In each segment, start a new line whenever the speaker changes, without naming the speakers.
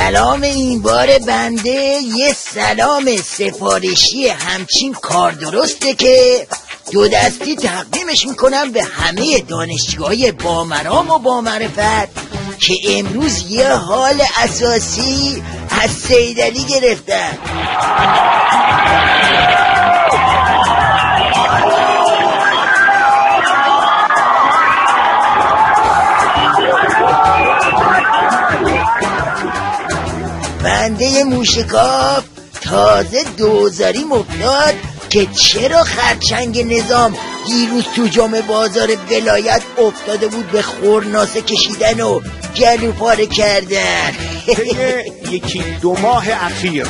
سلام این بار بنده یه سلام سفارشی همچین کار درسته که دو دستی تقدیمش میکنم به همه دانشجوهای بامرام و بامعرفت که امروز یه حال اساسی از سیدعلی گرفتن. بنده موشکاف تازه دوزاریم افتاد که چرا خرچنگ نظام دیروز تو جام بازار ولایت افتاده بود به خورناسه کشیدن و گلو پاره کردن.
یکی دو ماه اخیر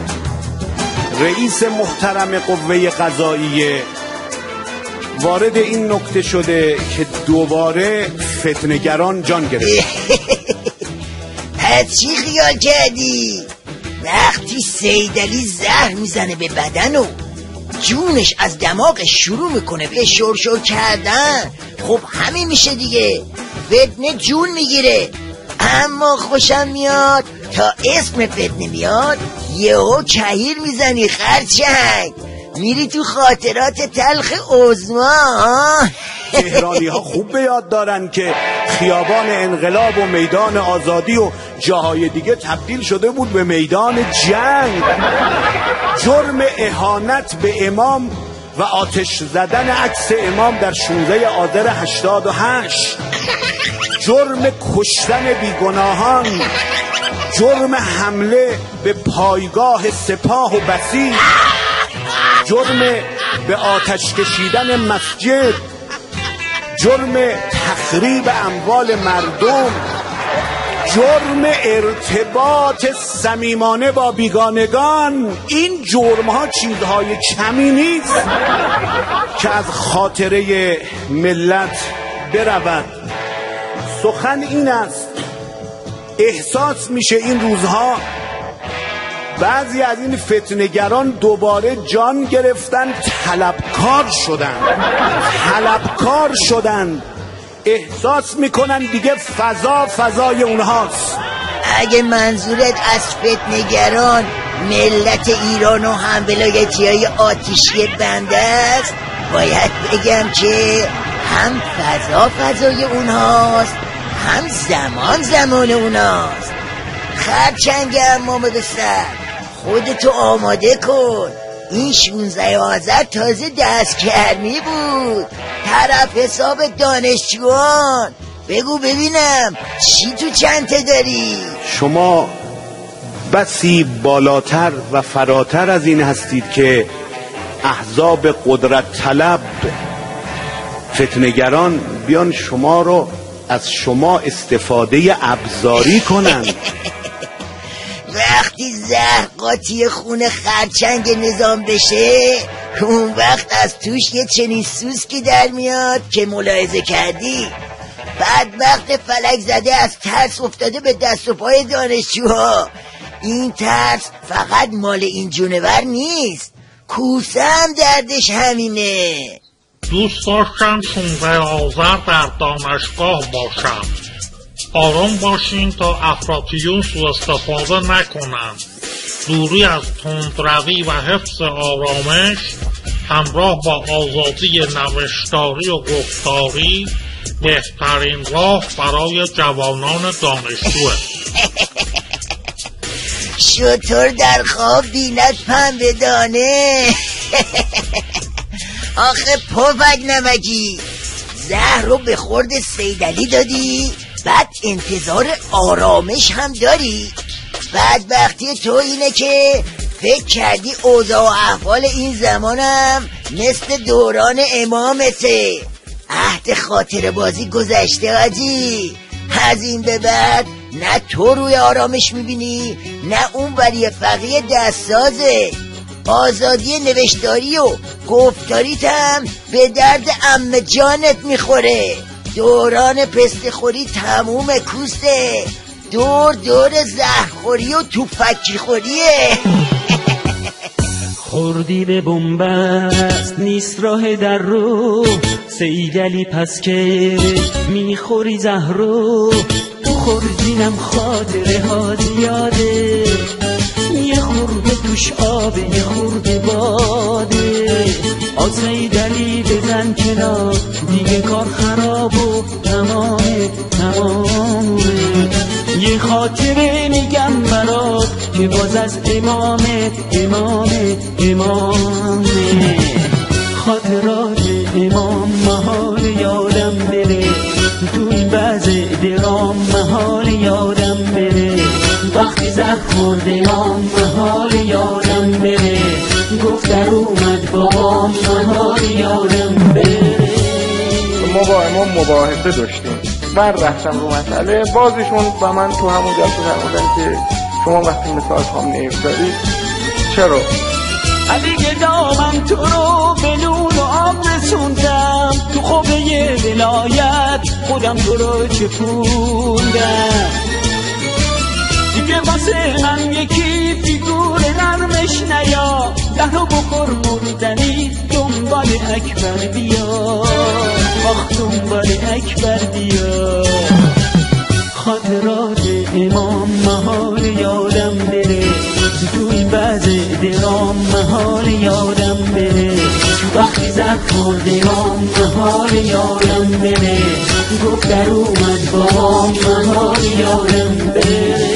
رئیس محترم قوه قضاییه وارد این نکته شده که دوباره فتنه‌گران جان گرفت.
پس چی خیال کردی؟ وقتی سیدعلی زهر میزنه به بدن و جونش از دماغش شروع میکنه به شرشر کردن، خب همین میشه دیگه، فتنه جون میگیره. اما خوشم میاد تا اسم فتنه میاد یهو کهیر میزنی خرچنگ، میری تو خاطرات تلخ عظما.
تهرانی ها خوب به یاد دارن که خیابان انقلاب و میدان آزادی و جاهای دیگه تبدیل شده بود به میدان جنگ. جرم اهانت به امام و آتش زدن عکس امام در 16 آذر 88، جرم کشتن بیگناهان، جرم حمله به پایگاه سپاه و بسیج، جرم به آتش کشیدن مسجد، جرم تخریب اموال مردم، جرم ارتباط صمیمانه با بیگانگان. این جرم ها چیزهای کمی نیست که از خاطره ملت برود. سخن این است، احساس میشه این روزها بعضی از این فتنه‌گران دوباره جان گرفتن، طلبکار شدن، احساس میکنن دیگه فضای اونهاست.
اگه منظورت از فتنه‌گران ملت ایران و هم ولایتی‌های آتشی بنده است، باید بگم که هم فضای اونهاست، هم زمان اونهاست. خرچنگ امام به سر خودتو آماده کن، این 16 آذر تازه دستگرمی بود، طرف حساب دانشجوان. بگو ببینم چی تو چنته داری؟
شما بسی بالاتر و فراتر از این هستید که احزاب قدرت طلب فتنه‌گران بیان شما رو از شما استفاده ابزاری کنن.
وقتی زهر قاطی خون خرچنگ نظام بشه، اون وقت از توش یه چنین سوسکی در میاد که ملاحظه کردی بدبخت فلک زده از ترس افتاده به دست و پای دانشجوها. این ترس فقط مال این جونور نیست، کوسه هم دردش همینه.
دوست داشتم 16 آذر در دانشگاه باشم. آرام باشین تا افراطیون سوء استفاده نکنن. دوری از تندروی و حفظ آرامش همراه با آزادی نوشتاری و گفتاری بهترین راه برای جوانان دانشجوه.
شطور در خواب بیند پنبه دانه. آخه پفک نمکی، زهر رو به خورد سیدعلی دادی، بعد انتظار آرامش هم داری؟ بدبختی تو اینه که فکر کردی اوضاع و احوال این زمانم مثل دوران امامته. عهد خاطر بازی گذشته آجی. از این به بعد نه تو روی آرامش میبینی نه اون ولی فقیه دستسازه. آزادی نوشتاری و گفتاریت هم به درد عمه جانت میخوره. دوران پستخوری تموم کوسته، دور زهرخوری و توپکی خوریه.
خوردی به بنبست نیست راه در رو، سیدعلی پس که میخوری زهرو. بخور جینم خاطره ها زیاده، یه خورده توش آبه یه خورده باده. آسه دلی بزن کنار دیگه کار خراب و تمامه تمامه. یه خاطره میگم برات که باز از امامه امامه امامه. خاطرات امام محال یادم بره، تو این وضع درام محال یادم بره. وقتی زد خورد امام محال یادم بره، گفت در اومد بابام محال یادم بره.
ما با امام مباحثه داشتیم، من رفتم رو مسئله، بازشون با من تو همون جلسه فرمودن که شما وقتی مثال خامنه‌ای دارید چرا؟
علی گدامم تو رو به نون و آب رسوندم، تو خوبه ولایت خودم تو رو چپوندم. دیگه واسه من یکی فیگور نرمش نیا، ده رو بخور مردنی دنبال اکبر بیا، آخ دنبال اکبر بیا. خاطرات امام محال یادم بره، تو این وضع درام محال یادم بره. وقتی زد خورد امام محال یادم بره، گفت در اومد بابام محال یادم بره.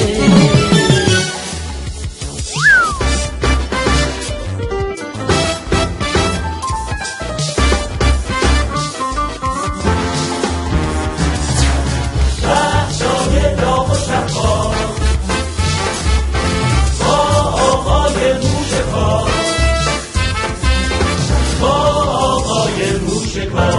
با آقای روشکار